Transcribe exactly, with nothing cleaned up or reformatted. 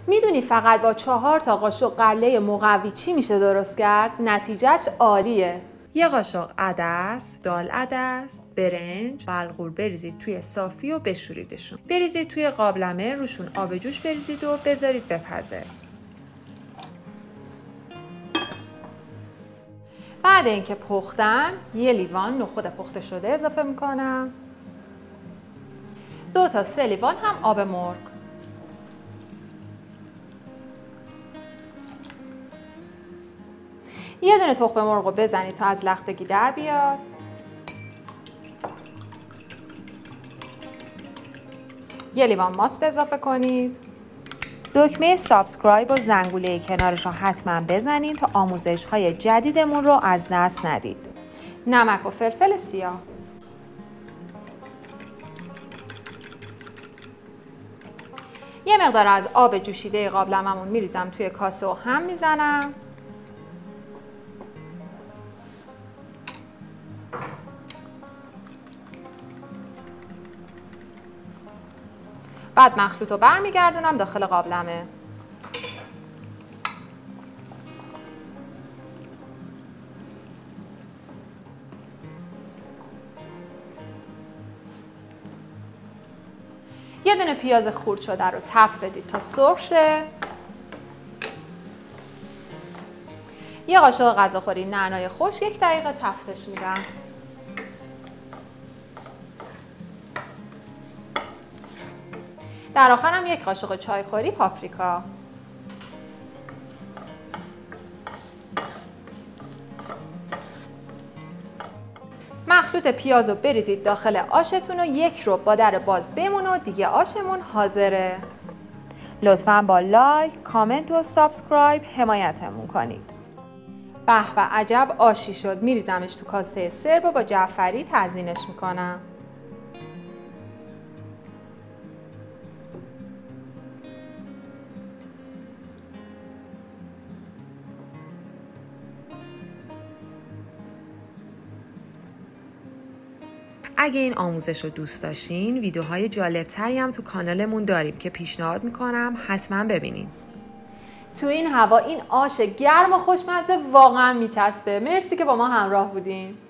میدونی فقط با چهار تا قاشق غله مقوی چی میشه درست کرد؟ نتیجهش عالیه. یه قاشق عدس، دال عدس، برنج، بلغور بریزید توی صافی و بشوریدشون. بریزید توی قابلمه، روشون آب جوش بریزید و بذارید بپزه. بعد اینکه پختن، یه لیوان نخود پخته شده اضافه میکنم. دو تا سه لیوان هم آب مرغ. یه دونه تخم مرغ رو بزنید تا از لختگی در بیاد. یه لیوان ماست اضافه کنید. دکمه سابسکرایب و زنگوله کنارش رو حتما بزنید تا آموزش های جدیدمون رو از دست ندید. نمک و فلفل سیاه. یه مقدار از آب جوشیده قابلممون میریزم توی کاسه و هم میزنم. بعد مخلوط رو برمیگردونم داخل قابلمه. یه دونه پیاز خورد شده رو تفت بدید تا سرخ شه. یه قاشق غذاخوری نعنای خوش یک دقیقه تفتش میدم. در آخرم یک قاشق چایخوری پاپریکا. مخلوط پیاز رو بریزید داخل آشتون و یک رو با در باز بمونه و دیگه آشمون حاضره. لطفاً با لایک، کامنت و سابسکرایب حمایتمون کنید. به به عجب آشی شد. میریزمش تو کاسه سرو و با جعفری تزیینش میکنم. اگه این آموزش رو دوست داشتین، ویدیوهای جالبتری هم تو کانالمون داریم که پیشنهاد میکنم حتما ببینین. تو این هوا این آش گرم و خوشمزه واقعا میچسبه. مرسی که با ما همراه بودین.